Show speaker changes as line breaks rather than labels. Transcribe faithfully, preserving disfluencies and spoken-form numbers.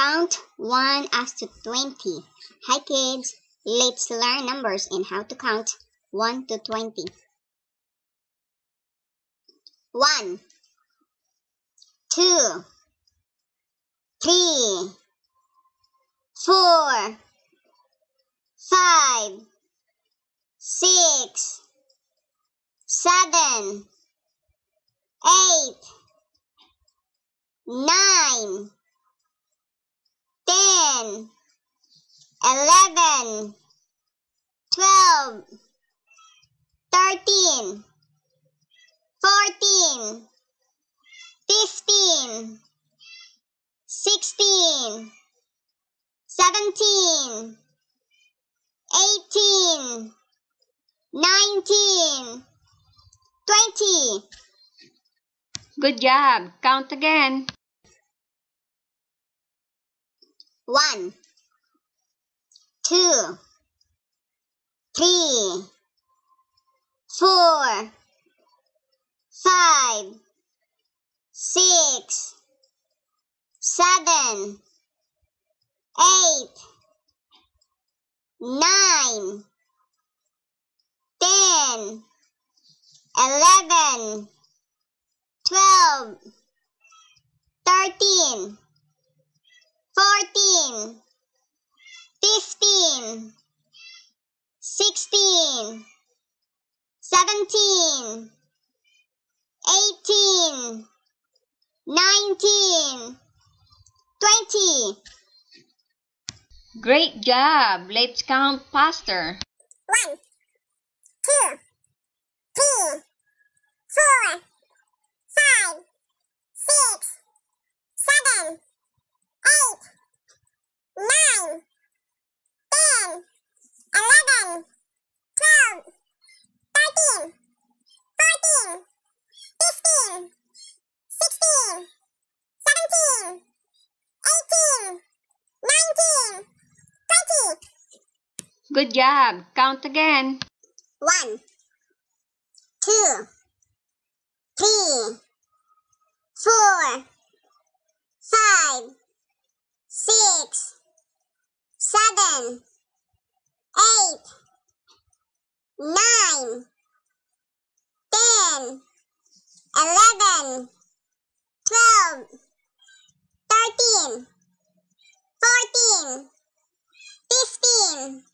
Count one as to twenty. Hi kids, let's learn numbers and how to count one to twenty. one, two, three, four, five, six, seven, eight, nine, ten, eleven, twelve, thirteen, fourteen, fifteen, sixteen, seventeen, eighteen, nineteen, twenty.
Good job. Count again.
one, two, three, four, five, six, seven, eight, nine, ten, eleven, twelve, thirteen, fourteen, fifteen, sixteen, seventeen, eighteen, nineteen, twenty.
Great job. Let's count faster.
one, two, three, four, five, six, seven, eight, nine, ten, eleven, twelve, thirteen, fourteen, fifteen, sixteen, seventeen, eighteen, nineteen, twenty.
Good job. Count again.
one, two, three, four, five, six, seven, eight, nine, ten, eleven, twelve, thirteen, fourteen, fifteen,